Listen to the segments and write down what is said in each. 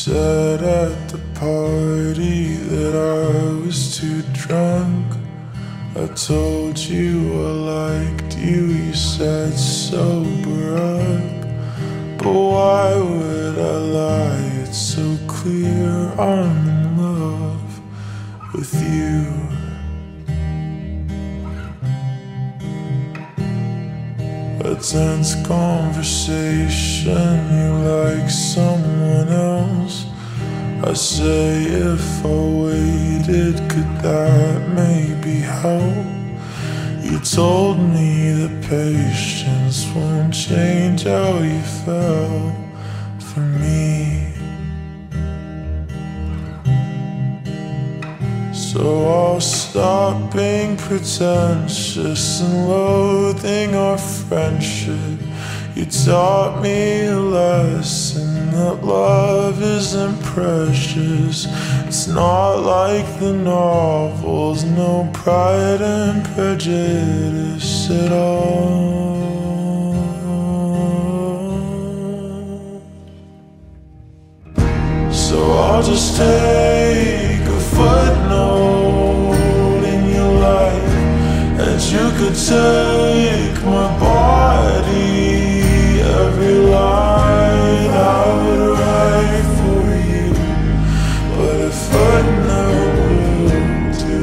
said at the party that I was too drunk. I told you I liked you, you said sober up. But why would I lie? It's so clear I'm in love with you. A tense conversation, you like someone else. I say if I waited, could that maybe help? You told me that patience won't change how you felt for me. So I'll stop being pretentious and loathing our friendship. You taught me a lesson that love isn't precious. It's not like the novels, no Pride and Prejudice at all. So I'll just take a footnote in your life, and you could take my body. Every line I would write for you, but a footnote will do.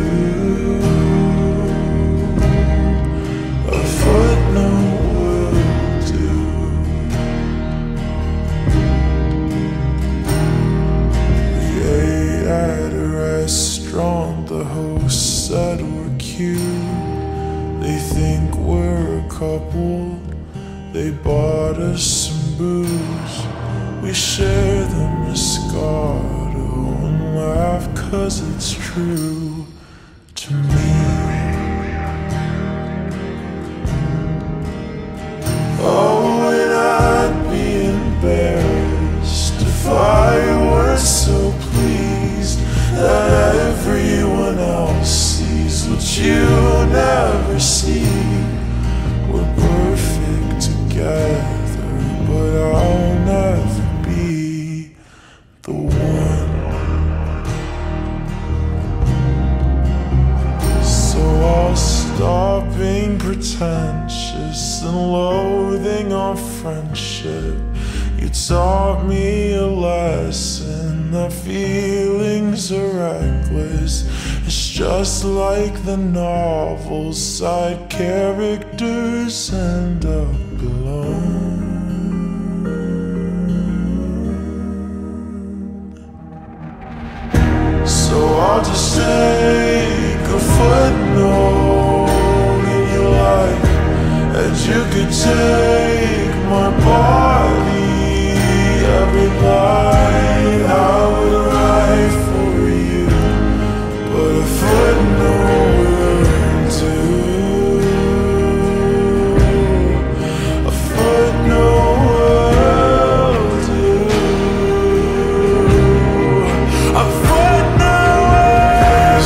A footnote will do. We ate at a restaurant, the host said we're cute. They think we're a couple. They bought us some booze. We share the Moscato and laugh 'cause it's true to me. Oh, and I'd be embarrassed if I were so pleased that everyone else sees what you never see. We're perfect together, but I'll never be the one. So I'll stop being pretentious and loathing our friendship. You taught me a lesson that feelings are reckless. It's just like the novels, side characters end up alone. So I'll just take a footnote in your life, and you could take my body. Every line I would write for you, but a footnote will do. A footnote will do. A footnote will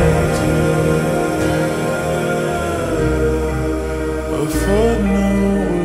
a footnote